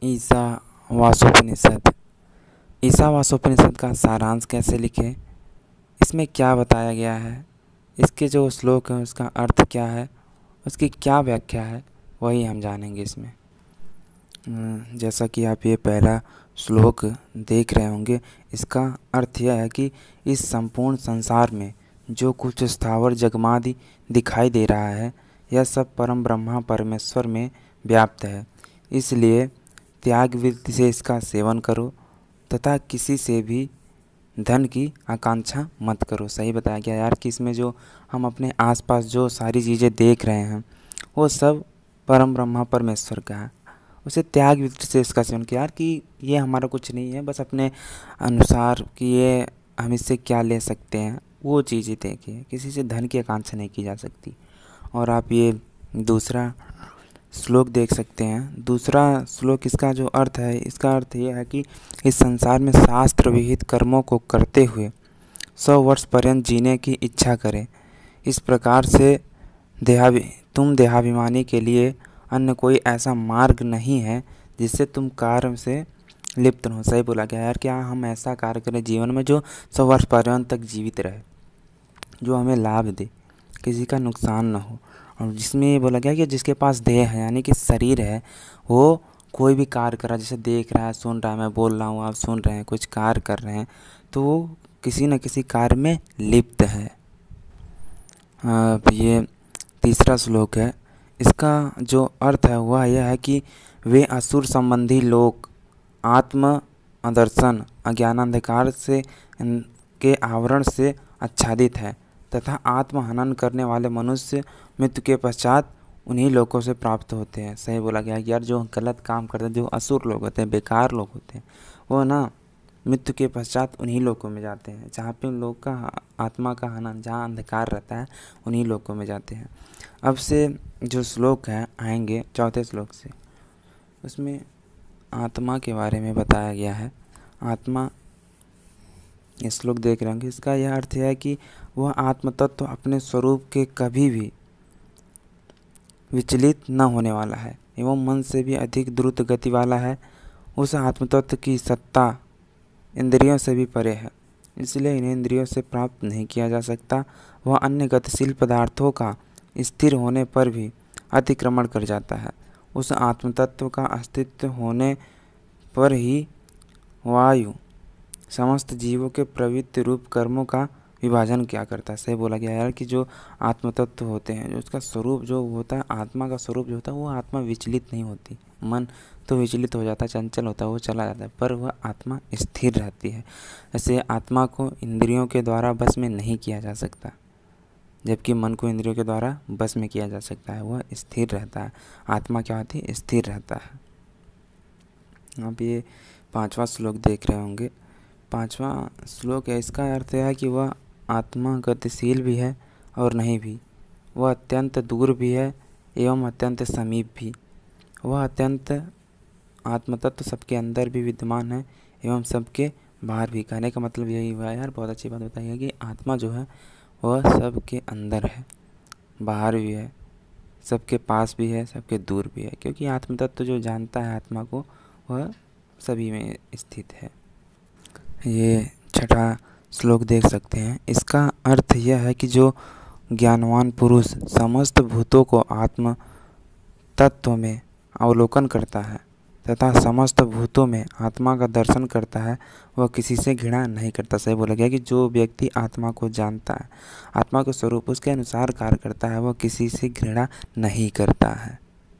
ईशावास्योपनिषद। ईशावास्योपनिषद का सारांश कैसे लिखें, इसमें क्या बताया गया है, इसके जो श्लोक हैं उसका अर्थ क्या है, उसकी क्या व्याख्या है, वही हम जानेंगे इसमें। जैसा कि आप ये पहला श्लोक देख रहे होंगे, इसका अर्थ यह है कि इस संपूर्ण संसार में जो कुछ स्थावर जगमादि दिखाई दे रहा है, यह सब परम ब्रह्मा परमेश्वर में व्याप्त है। इसलिए त्याग वृत्ति से इसका सेवन करो तथा किसी से भी धन की आकांक्षा मत करो। सही बताया गया यार कि इसमें जो हम अपने आसपास जो सारी चीज़ें देख रहे हैं वो सब परम ब्रह्मा परमेश्वर का है। उसे त्याग वृत्ति से इसका सेवन किया यार कि ये हमारा कुछ नहीं है, बस अपने अनुसार कि ये हम इससे क्या ले सकते हैं वो चीज़ें देखिए, किसी से धन की आकांक्षा नहीं की जा सकती। और आप ये दूसरा श्लोक देख सकते हैं। दूसरा श्लोक इसका जो अर्थ है, इसका अर्थ ये है कि इस संसार में शास्त्र विहित कर्मों को करते हुए 100 वर्ष पर्यंत जीने की इच्छा करें। इस प्रकार से तुम देहाभिमानी के लिए अन्य कोई ऐसा मार्ग नहीं है जिससे तुम कार्य से लिप्त हो। सही बोला गया यार, क्या हम ऐसा कार्य करें जीवन में जो 100 वर्ष पर्यंत तक जीवित रहे, जो हमें लाभ दे, किसी का नुकसान न हो। और जिसमें ये बोला गया कि जिसके पास देह है यानी कि शरीर है, वो कोई भी कार्य कर रहा है, जैसे देख रहा है, सुन रहा है, मैं बोल रहा हूँ, आप सुन रहे हैं, कुछ कार्य कर रहे हैं, तो वो किसी न किसी कार्य में लिप्त है। ये तीसरा श्लोक है, इसका जो अर्थ है वह यह है कि वे असुर संबंधी लोग आत्म अदर्शन अज्ञानांधकार से के आवरण से आच्छादित है तथा आत्महनन करने वाले मनुष्य मृत्यु के पश्चात उन्हीं लोगों से प्राप्त होते हैं। सही बोला गया यार, जो गलत काम करते हैं, जो असुर लोग होते हैं, बेकार लोग होते हैं, वो ना मृत्यु के पश्चात उन्हीं लोगों में जाते हैं, जहाँ पे उन लोग का आत्मा का हनन, जहाँ अंधकार रहता है, उन्हीं लोगों में जाते हैं। अब से जो श्लोक है आएंगे चौथे श्लोक से, उसमें आत्मा के बारे में बताया गया है। आत्मा, ये श्लोक देख रहे होंगे, इसका यह अर्थ है कि वह आत्मतत्व तो अपने स्वरूप के कभी भी विचलित न होने वाला है एवं मन से भी अधिक द्रुत गति वाला है। उस आत्मतत्व की सत्ता इंद्रियों से भी परे है, इसलिए इन्हें इंद्रियों से प्राप्त नहीं किया जा सकता। वह अन्य गतिशील पदार्थों का स्थिर होने पर भी अतिक्रमण कर जाता है। उस आत्मतत्व का अस्तित्व होने पर ही वायु समस्त जीवों के प्रवृत्ति रूप कर्मों का विभाजन क्या करता है। सही बोला गया यार कि जो आत्मतत्व होते हैं, जो उसका स्वरूप जो होता है, आत्मा का स्वरूप जो होता है, वो आत्मा विचलित नहीं होती। मन तो विचलित हो जाता है, चंचल होता है, वो चला जाता है, पर वह आत्मा स्थिर रहती है। ऐसे आत्मा को इंद्रियों के द्वारा बस में नहीं किया जा सकता, जबकि मन को इंद्रियों के द्वारा बस में किया जा सकता है, वह स्थिर रहता है। आत्मा क्या होती है, स्थिर रहता है। आप ये पांचवा श्लोक देख रहे होंगे। पांचवा श्लोक है, इसका अर्थ है कि वह आत्मा गतिशील भी है और नहीं भी, वह अत्यंत दूर भी है एवं अत्यंत समीप भी। वह अत्यंत आत्मतत्व सबके अंदर भी विद्यमान है एवं सबके बाहर भी। कहने का मतलब यही हुआ यार, बहुत अच्छी बात बताई है कि आत्मा जो है वह सबके अंदर है, बाहर भी है, सबके पास भी है, सबके दूर भी है, क्योंकि आत्मतत्व जो जानता है आत्मा को, वह सभी में स्थित है। ये छठा श्लोक देख सकते हैं। इसका अर्थ यह है कि जो ज्ञानवान पुरुष समस्त भूतों को आत्म तत्व में अवलोकन करता है तथा समस्त भूतों में आत्मा का दर्शन करता है, वह किसी से घृणा नहीं करता। सही बोला गया कि जो व्यक्ति आत्मा को जानता है, आत्मा के स्वरूप उसके अनुसार कार्य करता है, वह किसी से घृणा नहीं करता है।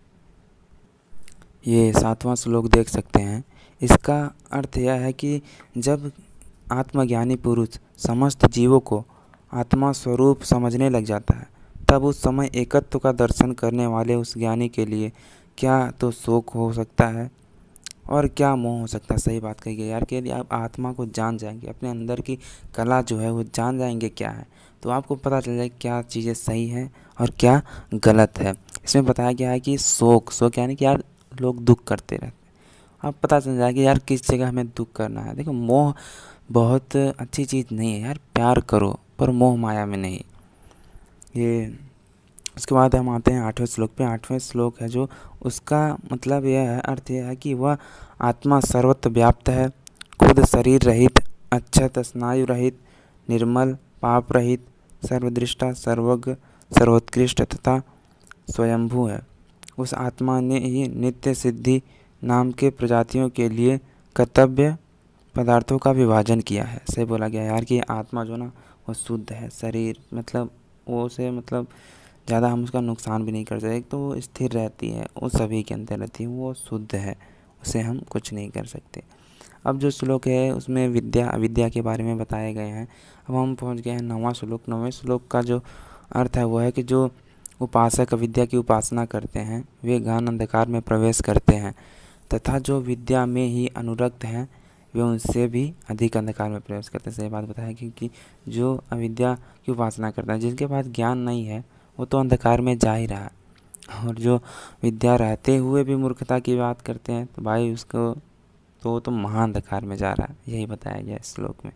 ये सातवां श्लोक देख सकते हैं। इसका अर्थ यह है कि जब आत्मज्ञानी पुरुष समस्त जीवों को आत्मा स्वरूप समझने लग जाता है, तब उस समय एकत्व का दर्शन करने वाले उस ज्ञानी के लिए क्या तो शोक हो सकता है और क्या मोह हो सकता है। सही बात कही गई यार कि यदि आप आत्मा को जान जाएंगे, अपने अंदर की कला जो है वो जान जाएंगे क्या है, तो आपको पता चल जाएगा क्या चीज़ें सही है और क्या गलत है। इसमें बताया गया है कि शोक यानी कि यार लोग दुख करते रहते हैं, आप पता चल जाएगा कि यार किस जगह हमें दुख करना है। देखो, मोह बहुत अच्छी चीज़ नहीं है यार, प्यार करो पर मोह माया में नहीं। ये उसके बाद हम आते हैं आठवें श्लोक पे। आठवें श्लोक है जो उसका मतलब यह है, अर्थ यह है कि वह आत्मा सर्वत्र व्याप्त है, खुद शरीर रहित, अक्षत स्नायु रहित, निर्मल, पाप रहित, सर्वदृष्टा, सर्वज्ञ, सर्वोत्कृष्ट तथा स्वयंभू है। उस आत्मा ने ही नित्य सिद्धि नाम के प्रजातियों के लिए कर्तव्य पदार्थों का विभाजन किया है। से बोला गया यार कि आत्मा जो ना वो शुद्ध है, शरीर मतलब वो से मतलब ज़्यादा हम उसका नुकसान भी नहीं कर सकते। एक तो वो स्थिर रहती है, वो सभी के अंदर रहती है, वो शुद्ध है, उसे हम कुछ नहीं कर सकते। अब जो श्लोक है उसमें विद्या अविद्या के बारे में बताए गए हैं। अब हम पहुंच गए हैं 9वां श्लोक। 9वें श्लोक का जो अर्थ है वो है कि जो उपासक अविद्या की उपासना करते हैं वे गहन अंधकार में प्रवेश करते हैं, तथा जो विद्या में ही अनुरक्त हैं वे उनसे भी अधिक अंधकार में प्रवेश करते हैं। सही बात बताया कि जो अविद्या की उपासना करता है, जिसके पास ज्ञान नहीं है, वो तो अंधकार में जा ही रहा है। और जो विद्या रहते हुए भी मूर्खता की बात करते हैं तो भाई उसको तो वो तो महाअंधकार में जा रहा है। यही बताया गया इस श्लोक में।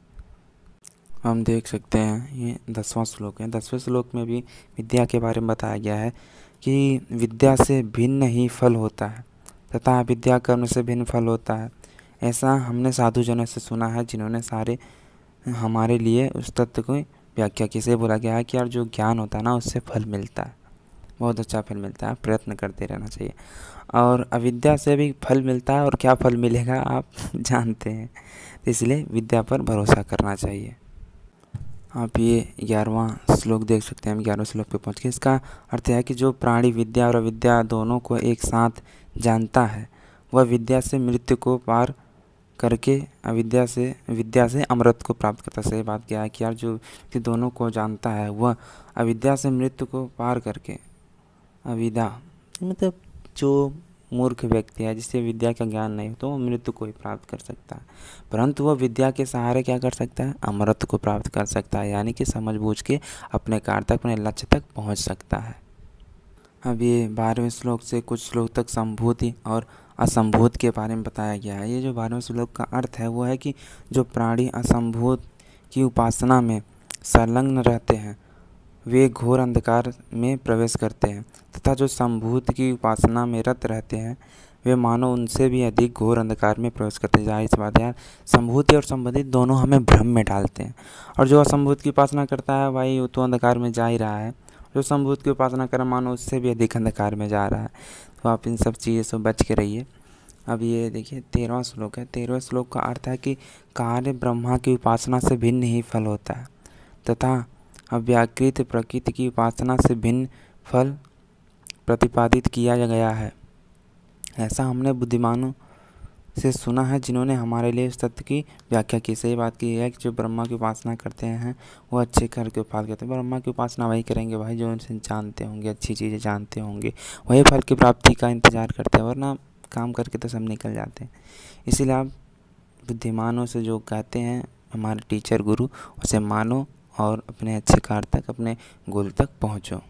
हम देख सकते हैं ये 10वां श्लोक है। 10वें श्लोक में भी विद्या के बारे में बताया गया है कि विद्या से भिन्न ही फल होता है तथा अविद्या कर्म से भिन्न फल होता है। ऐसा हमने साधुजनों से सुना है जिन्होंने सारे हमारे लिए उस तत्व की व्याख्या की। से बोला गया है कि यार जो ज्ञान होता है ना उससे फल मिलता है, बहुत अच्छा फल मिलता है, प्रयत्न करते रहना चाहिए। और अविद्या से भी फल मिलता है, और क्या फल मिलेगा आप जानते हैं, तो इसलिए विद्या पर भरोसा करना चाहिए। आप ये 11वां श्लोक देख सकते हैं। हम 11वें श्लोक पे पहुँच गए। इसका अर्थ है कि जो प्राणी विद्या और अविद्या दोनों को एक साथ जानता है वह विद्या से मृत्यु को पार करके विद्या से अमृत को प्राप्त करता है। सही बात क्या है कि यार जो कि दोनों को जानता है वह अविद्या से मृत्यु को पार करके, अविद्या मतलब जो मूर्ख व्यक्ति है जिससे विद्या का ज्ञान नहीं हो तो वो मृत्यु को ही प्राप्त कर सकता है, परंतु वह विद्या के सहारे क्या कर सकता है, अमृत को प्राप्त कर सकता है, यानी कि समझ बूझ के अपने कार्य तक, अपने लक्ष्य तक पहुंच सकता है। अब ये 12वें श्लोक से कुछ श्लोक तक संभूति और असंभूत के बारे में बताया गया है। ये जो 12वें श्लोक का अर्थ है वो है कि जो प्राणी असंभूत की उपासना में संलग्न रहते हैं वे घोर अंधकार में प्रवेश करते हैं, तथा जो संभूत की उपासना में रत रहते हैं वे मानो उनसे भी अधिक घोर अंधकार में प्रवेश करते हैं। जाहिर सी बात है यार, संभूति और संबंधित दोनों हमें भ्रम में डालते हैं। और जो असंभूत की उपासना करता है भाई वो तो अंधकार में जा ही रहा है, जो संभूत की उपासना कर मानो उससे भी अधिक अंधकार में जा रहा है। तो आप इन सब चीज़ों से बच के रहिए। अब ये देखिए 13वां श्लोक है। 13वें श्लोक का अर्थ है कि कार्य ब्रह्मा की उपासना से भिन्न ही फल होता है तथा अव्याकृत प्रकृति की उपासना से भिन्न फल प्रतिपादित किया गया है। ऐसा हमने बुद्धिमानों से सुना है जिन्होंने हमारे लिए इस तत्व की व्याख्या की। सही बात की है कि जो ब्रह्मा की उपासना करते हैं वो अच्छे कर्म के फल करते हैं। ब्रह्मा की उपासना वही करेंगे भाई जो उनसे जानते होंगे, अच्छी चीज़ें जानते होंगे, वही फल की प्राप्ति का इंतजार करते हैं, वरना काम करके तो सब निकल जाते हैं। इसीलिए आप बुद्धिमानों से जो कहते हैं हमारे टीचर गुरु, उसे मानो और अपने अच्छे कार्य तक, अपने गोल तक पहुँचो।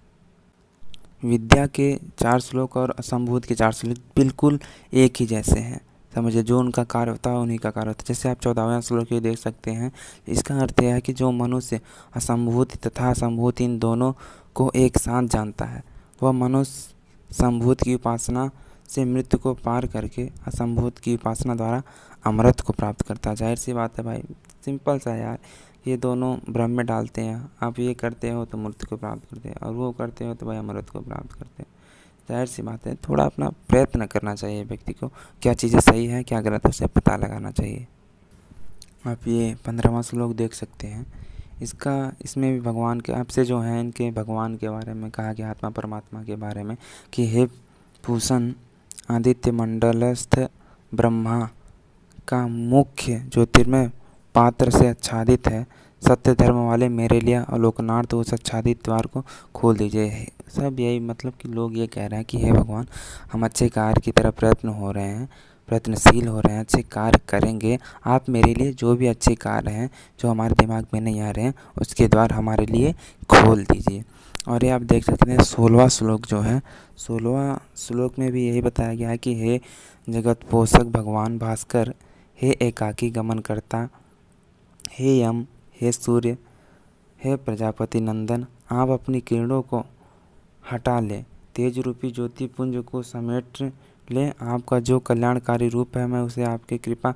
विद्या के 4 श्लोक और असंभूत के 4 श्लोक बिल्कुल एक ही जैसे हैं। समझिए जो उनका कार्य होता है उन्हीं का कार्य होता है। जैसे आप 14वें श्लोक ये देख सकते हैं। इसका अर्थ यह है कि जो मनुष्य असंभूत तथा असंभूत इन दोनों को एक साथ जानता है वह मनुष्य संभूत की उपासना से मृत्यु को पार करके असंभूत की उपासना द्वारा अमृत को प्राप्त करता है। जाहिर सी बात है भाई, सिंपल सा यार, ये दोनों भ्रम में डालते हैं। आप ये करते हो तो मृत्यु को प्राप्त करते हैं और वो करते हो तो भाई अमृत को प्राप्त करते हैं। जाहिर सी बात है, थोड़ा अपना प्रयत्न करना चाहिए व्यक्ति को, क्या चीज़ें सही है क्या गलत है उसे पता लगाना चाहिए। आप ये 15वां श्लोक देख सकते हैं। इसमें भी भगवान के आपसे जो है इनके भगवान के बारे में कहा गया, आत्मा परमात्मा के बारे में कि हे पूषण आदित्य मंडलस्थ ब्रह्मा का मुख्य ज्योतिर्मय पात्र से आच्छादित है, सत्य धर्म वाले मेरे लिए अलोकनार्थ उस आच्छादित द्वार को खोल दीजिए। सब यही मतलब कि लोग ये कह रहे हैं कि हे भगवान हम अच्छे कार्य की तरफ प्रयत्नशील हो रहे हैं, अच्छे कार्य करेंगे, आप मेरे लिए जो भी अच्छे कार्य हैं जो हमारे दिमाग में नहीं आ रहे हैं उसके द्वार हमारे लिए खोल दीजिए। और ये आप देख सकते हैं 16वां श्लोक जो है, 16वां श्लोक में भी यही बताया गया है कि हे जगत पोषक भगवान भास्कर, हे एकाकी गमन करता, हे यम, हे सूर्य, हे प्रजापति नंदन, आप अपनी किरणों को हटा लें तेज रूपी ज्योति पुंज को समेट लें। आपका जो कल्याणकारी रूप है, मैं उसे आपके कृपा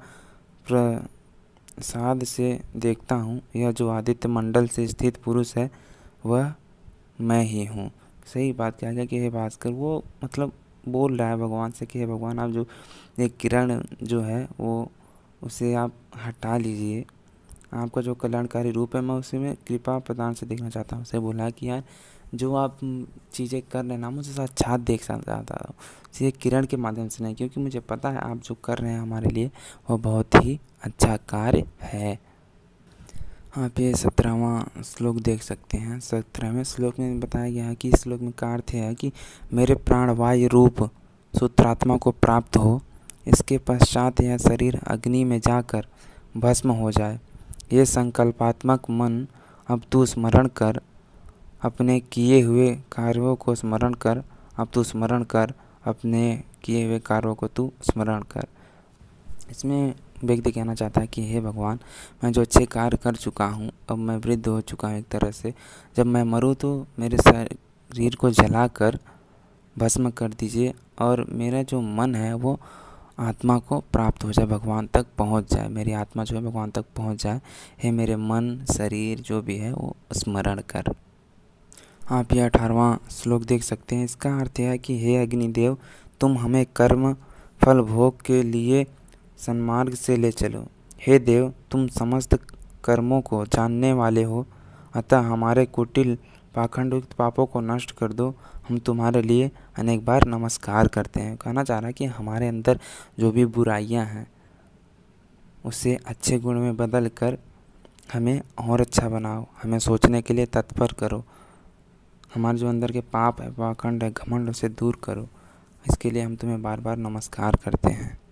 प्रसाद से देखता हूँ। यह जो आदित्य मंडल से स्थित पुरुष है, वह मैं ही हूँ। सही बात कहा गया कि हे भास्कर, वो मतलब बोल रहा है भगवान से कि हे भगवान, आप जो एक किरण जो है वो उसे आप हटा लीजिए। आपका जो कल्याणकारी रूप है, मैं उसे में कृपा प्रदान से देखना चाहता हूँ। उसे बोला कि यार जो आप चीज़ें कर रहे हैं ना, मुझे साक्षात देख चाहता हूँ, ये किरण के माध्यम से नहीं, क्योंकि मुझे पता है आप जो कर रहे हैं हमारे लिए वो बहुत ही अच्छा कार्य है। आप ये 17वां श्लोक देख सकते हैं। 17वें श्लोक में बताया गया है कि इस श्लोक में का अर्थ है कि मेरे प्राणवायु रूप सूत्रात्मा को प्राप्त हो, इसके पश्चात यह शरीर अग्नि में जाकर भस्म हो जाए। ये संकल्पात्मक मन अब तू स्मरण कर, अपने किए हुए कार्यों को स्मरण कर। अब तू स्मरण कर, अपने किए हुए कार्यों को तू स्मरण कर। इसमें व्यक्ति कहना चाहता है कि हे भगवान, मैं जो अच्छे कार्य कर चुका हूँ, अब मैं वृद्ध हो चुका हूँ एक तरह से। जब मैं मरूँ तो मेरे शरीर को जलाकर भस्म कर दीजिए और मेरा जो मन है वो आत्मा को प्राप्त हो जाए, भगवान तक पहुँच जाए। मेरी आत्मा जो है भगवान तक पहुँच जाए। हे मेरे मन शरीर जो भी है वो स्मरण कर। आप ये 18वां श्लोक देख सकते हैं। इसका अर्थ है कि हे अग्निदेव, तुम हमें कर्म फल भोग के लिए सन्मार्ग से ले चलो। हे देव, तुम समस्त कर्मों को जानने वाले हो, अतः हमारे कुटिल पाखंडयुक्त पापों को नष्ट कर दो। हम तुम्हारे लिए अनेक बार नमस्कार करते हैं। कहना चाह रहा है कि हमारे अंदर जो भी बुराइयां हैं उसे अच्छे गुण में बदल कर हमें और अच्छा बनाओ, हमें सोचने के लिए तत्पर करो। हमारे जो अंदर के पाप है, पाखंड है, घमंड, उसे दूर करो। इसके लिए हम तुम्हें बार बार नमस्कार करते हैं।